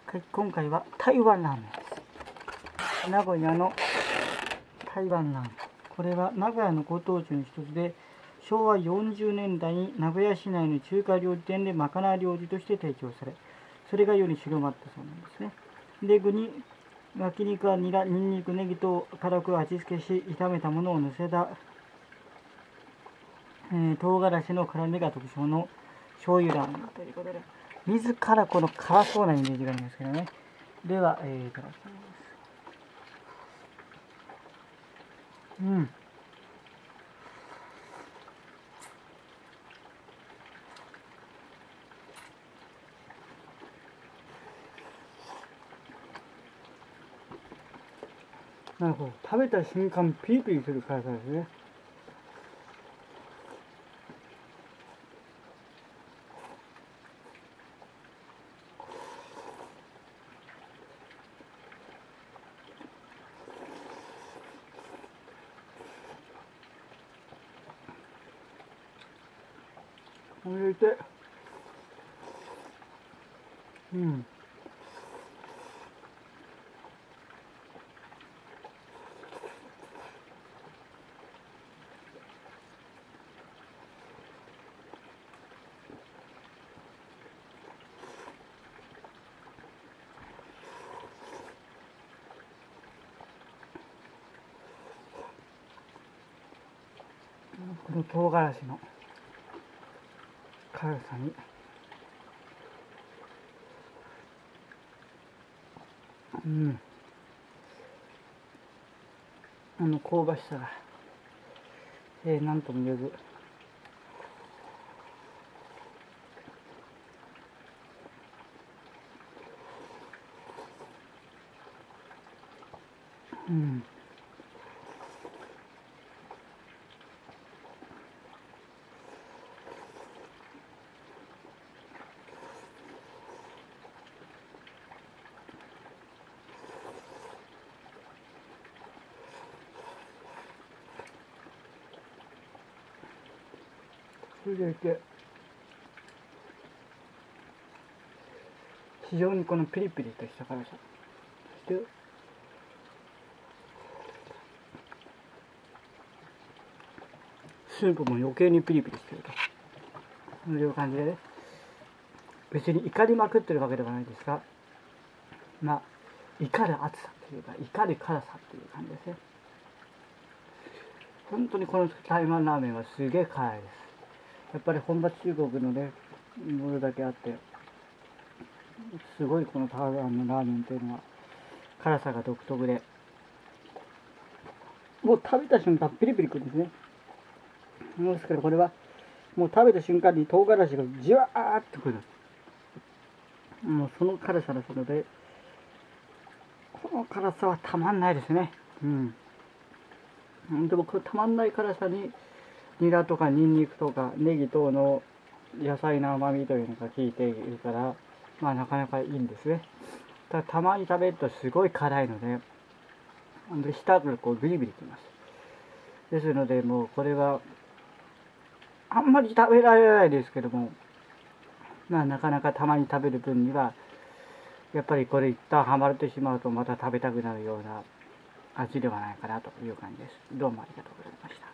今回は台湾ラーメンです。名古屋の台湾ラーメン。これは名古屋のご当地の一つで、昭和40年代に名古屋市内の中華料理店でまかない料理として提供され、それが世に広まったそうなんですね。で、具に焼肉はニラ、ニンニク、ネギと辛く味付けし、炒めたものを乗せた、唐辛子の辛みが特徴の醤油ラーメンということで、自らこの辛そうなイメージがありますけどね。では、いただきます。なるほど。食べた瞬間ピリピリする辛さですね。これ入れて、この唐辛子の辛さに香ばしさが、なんとも言えず、それでいて非常にこのピリピリとした辛さ、そしてスープも余計にピリピリしてると、そういう感じで、別に怒りまくってるわけではないですが、怒る暑さというか怒る辛さという感じですね。本当にこの台湾ラーメンはすげえ辛いです。やっぱり本場中国のねものだけあって、すごいこの台湾のラーメンというのは辛さが独特で、もう食べた瞬間ピリピリくるんですね。ですからこれはもう食べた瞬間に唐辛子がじわーっとくる、もうその辛さですので、この辛さはたまんないですね。でもこのたまんない辛さにニラとかニンニクとかネギ等の野菜の甘みというのが効いているから、なかなかいいんですね。たまに食べるとすごい辛いので、舌がこうビリビリきます。ですのでもうこれはあんまり食べられないですけども、なかなかたまに食べる分にはやっぱりこれ一旦ハマってしまうとまた食べたくなるような味ではないかなという感じです。どうもありがとうございました。